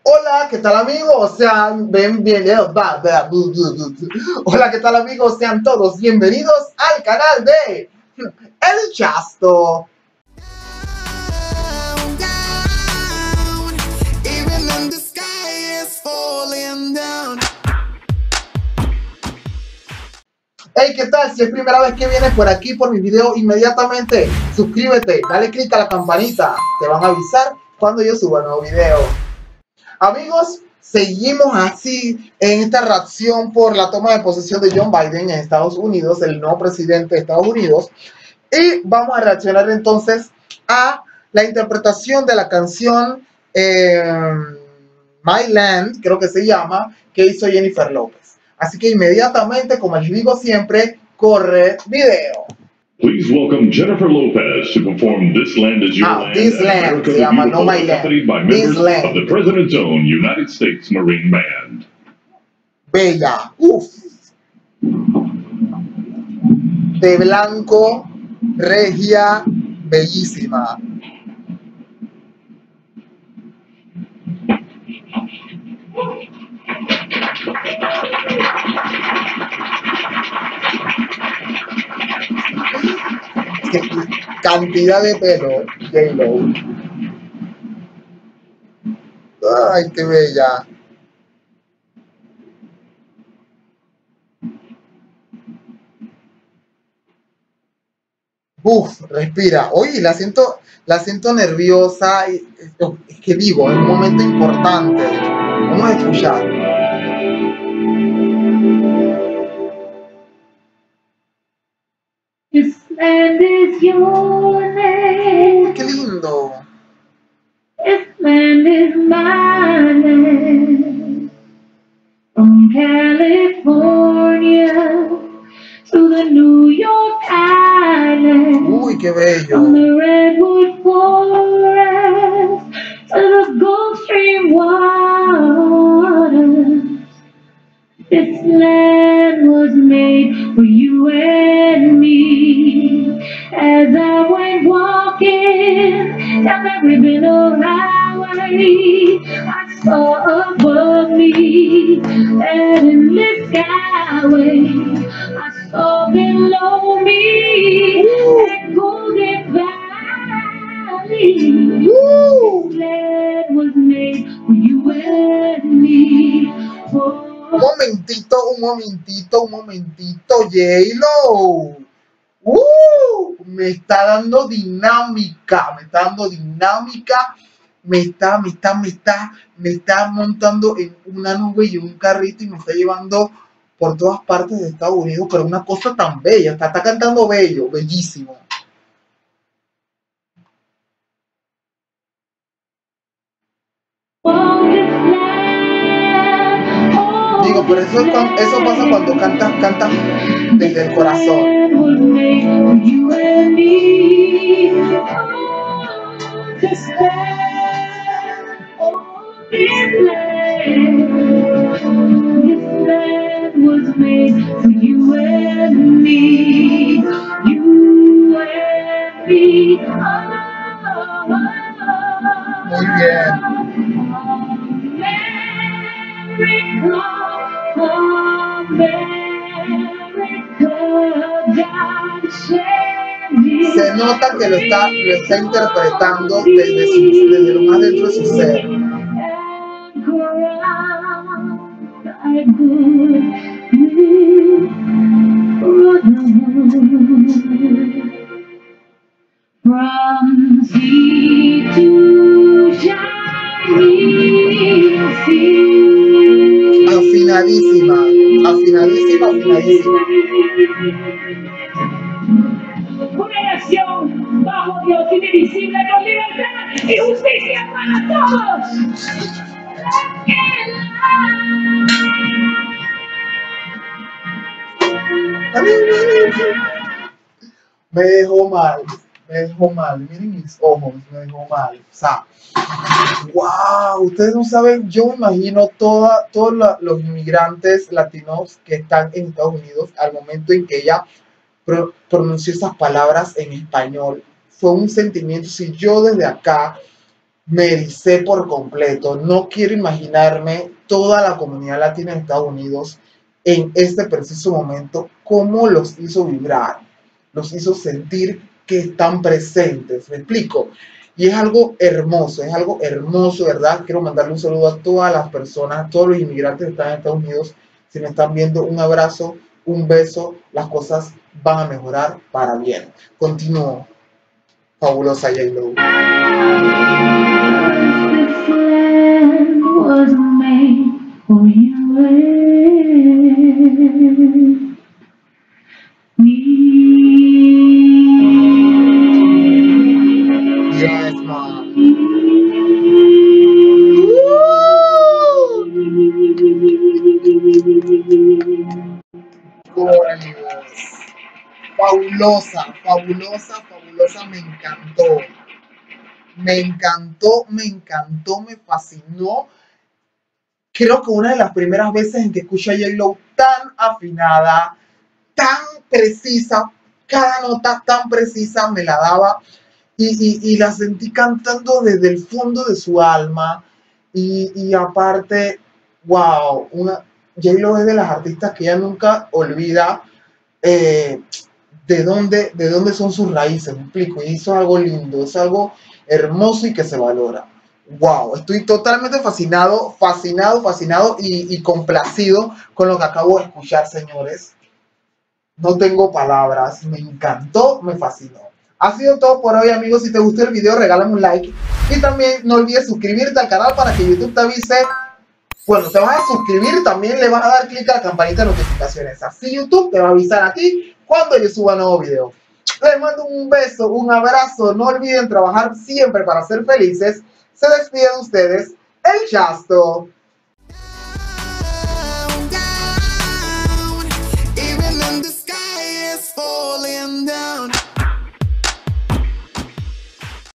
Hola, ¿qué tal amigos? Sean bienvenidos. Hola, ¿qué tal amigos? Sean todos bienvenidos al canal de El Chasto. Hey, ¿qué tal? Si es primera vez que vienes por aquí por mi video, inmediatamente suscríbete, dale click a la campanita, te van a avisar cuando yo suba un nuevo video. Amigos, seguimos así en esta reacción por la toma de posesión de John Biden en Estados Unidos, el nuevo presidente de Estados Unidos, y vamos a reaccionar entonces a la interpretación de la canción My Land, creo que se llama, que hizo Jennifer López. Así que inmediatamente, como les digo siempre, corre video. Please welcome Jennifer Lopez to perform This Land Is Your Land. This Land se llama, no My Land. Accompanied by members of the President's Own United States Marine Band. Bella, de blanco, regia, bellísima. Qué cantidad de pelo, J-Lo. Ay, qué bella. Respira. Oye, la siento nerviosa. Es que digo, es un momento importante. Vamos a escuchar. This land is your land. Qué lindo. This land is my land. From California to the New York Island. Uy, qué bello. From the Redwood Forest to the Gulf Stream waters. This land was made for you and me. As I went walking down that ribbon of highway, I saw above me that endless skyway. I saw below me that golden valley. This land was made for you and me. Oh, Un momentito, J-Lo. Me está dando dinámica, me está montando en una nube y un carrito y me está llevando por todas partes de Estados Unidos, pero una cosa tan bella, está cantando bello, bellísimo. Digo, pero eso pasa cuando cantas desde el corazón. Muy bien. Se nota que lo está interpretando desde lo más dentro de su ser. From sea to shining sea. Afinadísima. Una nación bajo Dios indivisible con libertad y justicia para todos. Me dejó mal, miren mis ojos, me dejó mal. O sea, wow, ustedes no saben, yo me imagino todos los inmigrantes latinos que están en Estados Unidos al momento en que ella pronunció esas palabras en español. Fue un sentimiento, si yo desde acá me ericé por completo. No quiero imaginarme toda la comunidad latina en Estados Unidos en este preciso momento, cómo los hizo vibrar, los hizo sentir que están presentes. ¿Me explico? Y es algo hermoso, ¿verdad? Quiero mandarle un saludo a todas las personas, a todos los inmigrantes que están en Estados Unidos. Si me están viendo, un abrazo, un beso, las cosas van a mejorar para bien. Continúo. Fabulosa J-Lo. Was made for you and me. Yes, mom. Fabulosa, fabulosa, fabulosa, me encantó. Me encantó, me encantó, me fascinó. Creo que una de las primeras veces en que escucho a J-Lo tan afinada, tan precisa, cada nota tan precisa me la daba y la sentí cantando desde el fondo de su alma y aparte, wow, J-Lo es de las artistas que ella nunca olvida de dónde son sus raíces, me explico, y eso es algo lindo, es algo hermoso y que se valora. Wow, estoy totalmente fascinado y complacido con lo que acabo de escuchar, señores. No tengo palabras, me encantó, me fascinó. Ha sido todo por hoy, amigos. Si te gustó el video, regálame un like. Y también no olvides suscribirte al canal para que YouTube te avise. Bueno, te vas a suscribir, también le vas a dar clic a la campanita de notificaciones. Así YouTube te va a avisar a ti cuando yo suba nuevo video. Les mando un beso, un abrazo. No olviden trabajar siempre para ser felices. Se despide de ustedes el Chasto.